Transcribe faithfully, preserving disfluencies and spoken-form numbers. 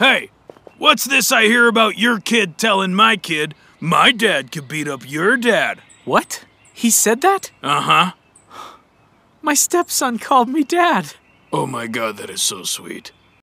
Hey, what's this I hear about your kid telling my kid my dad could beat up your dad? What? He said that? Uh-huh. My stepson called me dad. Oh my God, that is so sweet.